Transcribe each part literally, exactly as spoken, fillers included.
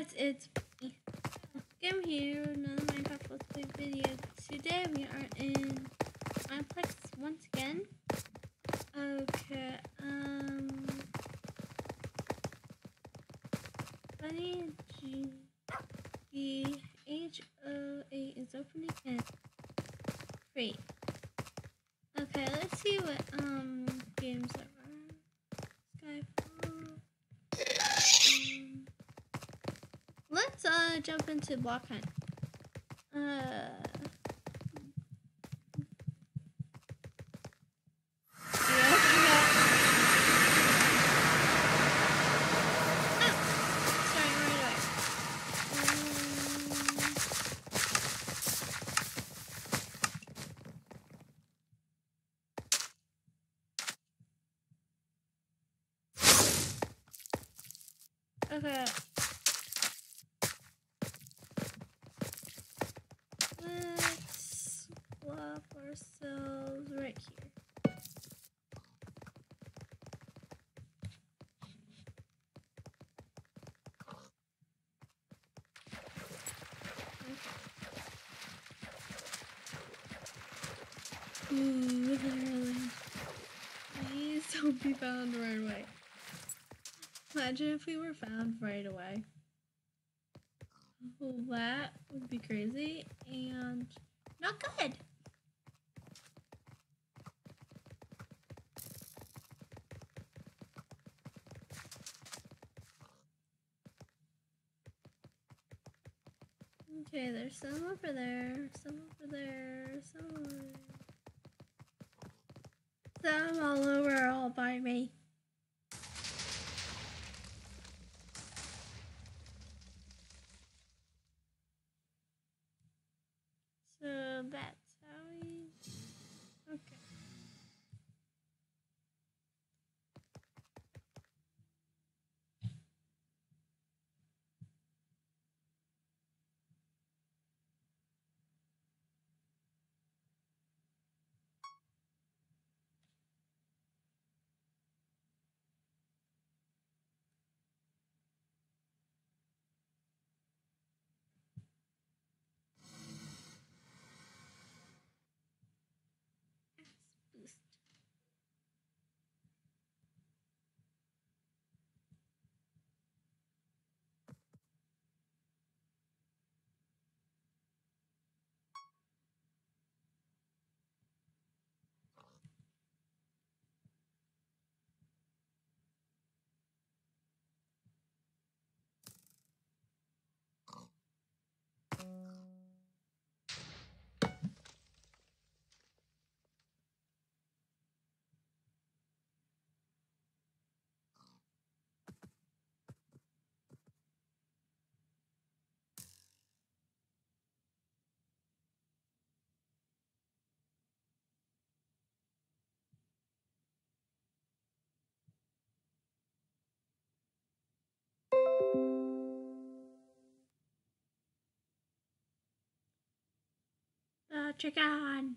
guys, it's me. Game here, another Minecraft Let's Play video. Today we are in Mineplex once again. Okay, um... Bunny G... The H O eight is opening and... Great. Okay, let's see what, um, games there are. Skyfall... Um... Let's uh jump into block hunt. Uh, yeah, yeah. Oh, sorry, right away. Um, okay. Let's swap ourselves right here. Okay. Ooh, literally. Please don't be found right away. Imagine if we were found right away. Well, that would be crazy and not good. Okay, there's some over there, some over there, some over there. Some all over all by me. So that's how we... Okay. Boost. Uh, chicken.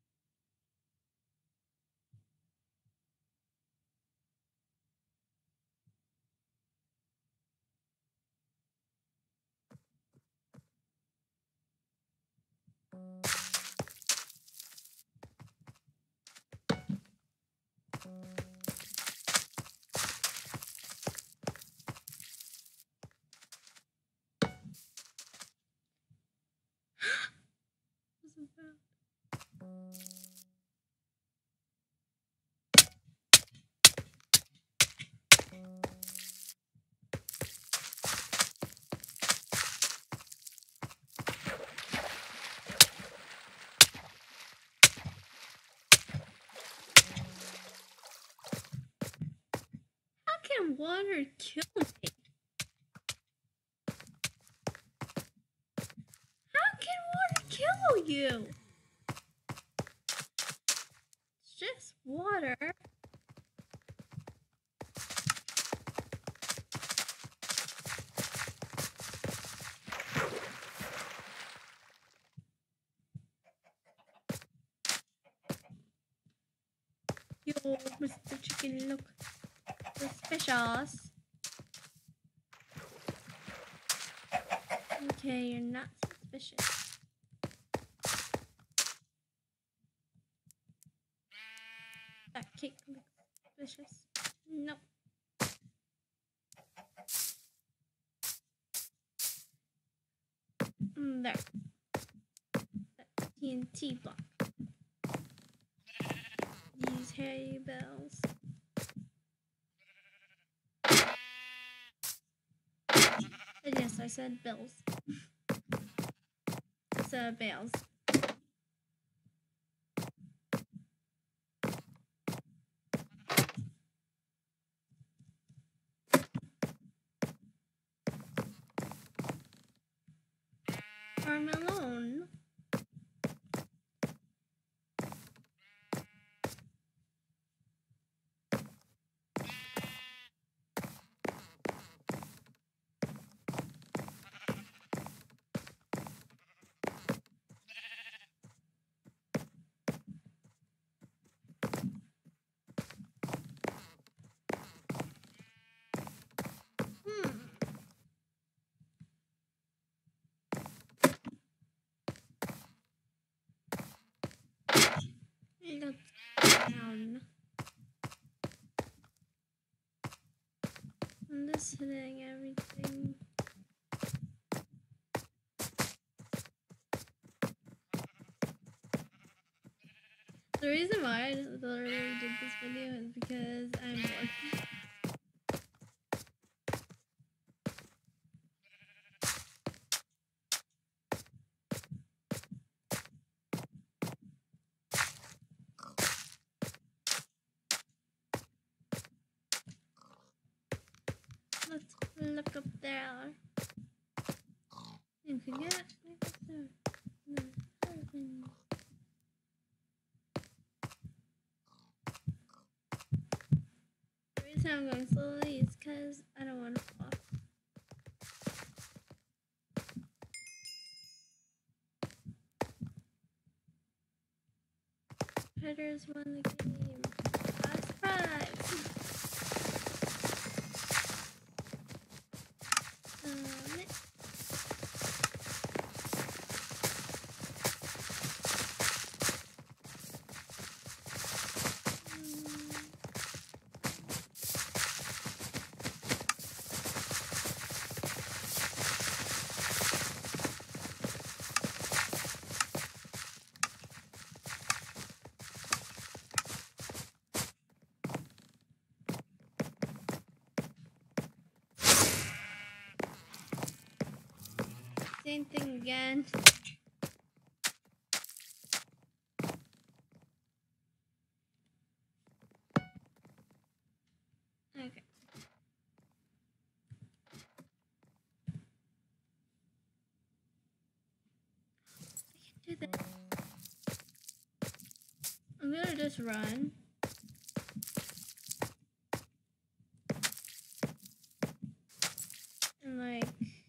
Wasn't that? How can water kill me? How can water kill you? It's just water. Yo, Mister Chicken, look suspicious. Okay, you're not suspicious. That cake looks suspicious. Nope. Mm, there. That T N T block. These hairy bells. And yes, I said bills. It's uh, bales. I'm alone. Hmm. Let's down. I'm just hitting everything. The reason why I literally did this video is because I'm bored. Let's look up there. You can get no, the reason I'm going slowly is because I don't want to fall off. Predators won the game. Ah, surprise! Um, Same thing again. Okay. I can do that. I'm gonna just run. And like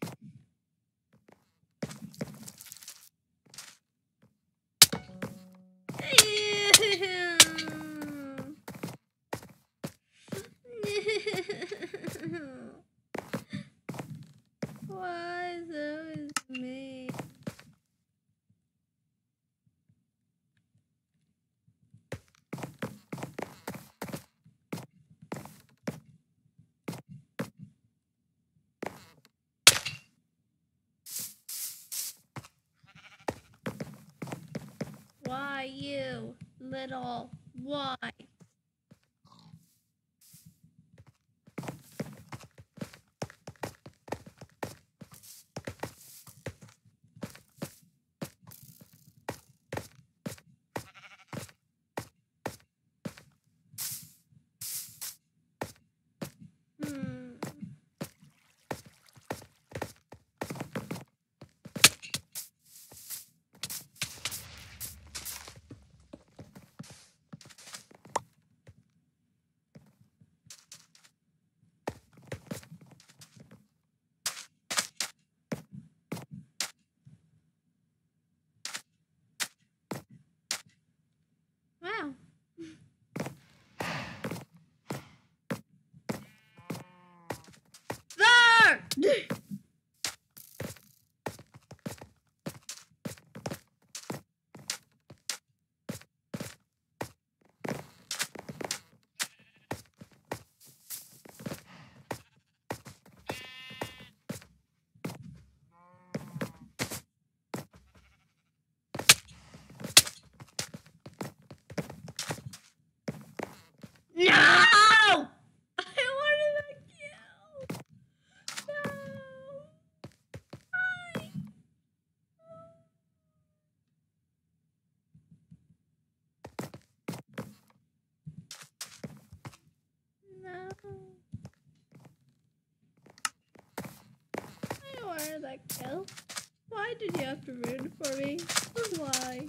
why is it always me? Why you, little, why? Hmm. wanted that kill. Why did you have to ruin it for me? Why?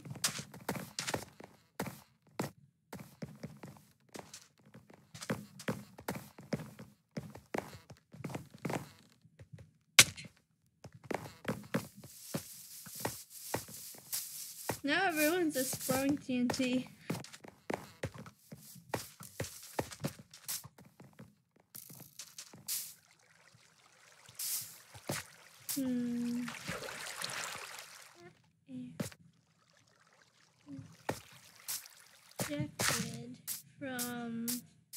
Now everyone's just throwing T N T. Hmm. Rejected from.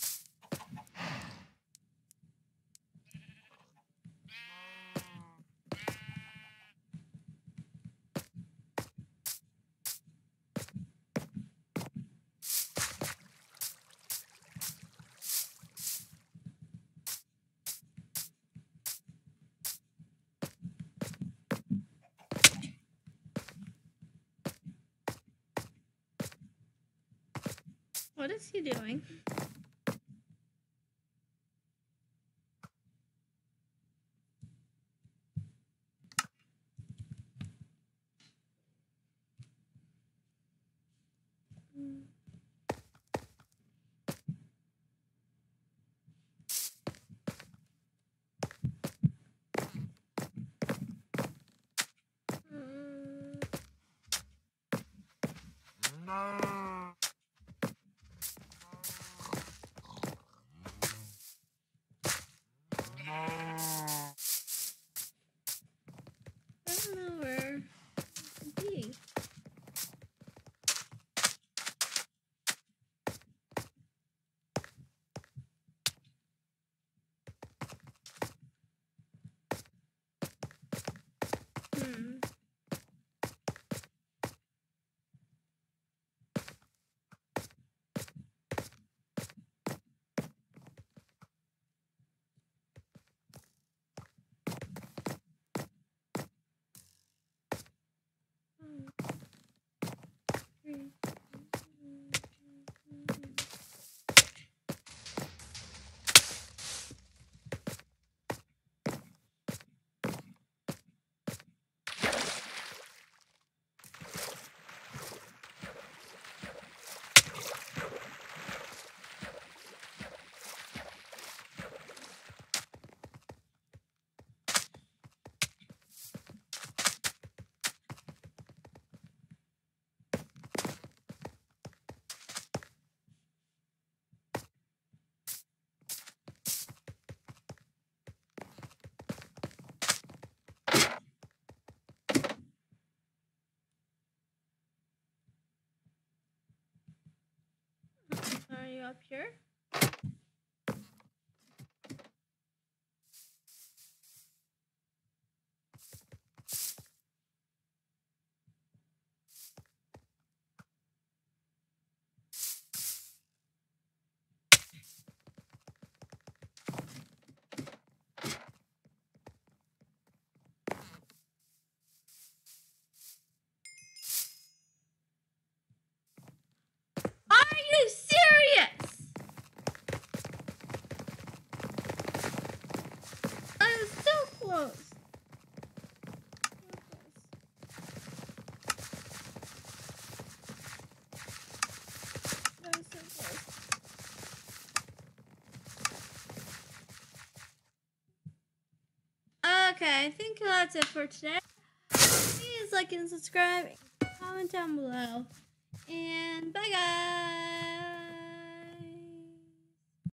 What is he doing? I don't know where to be. Hmm. Three. Are you up here? Are you serious? I was so close. That was so close. Okay, I think that's it for today. Please like and subscribe, comment down below, and bye guys.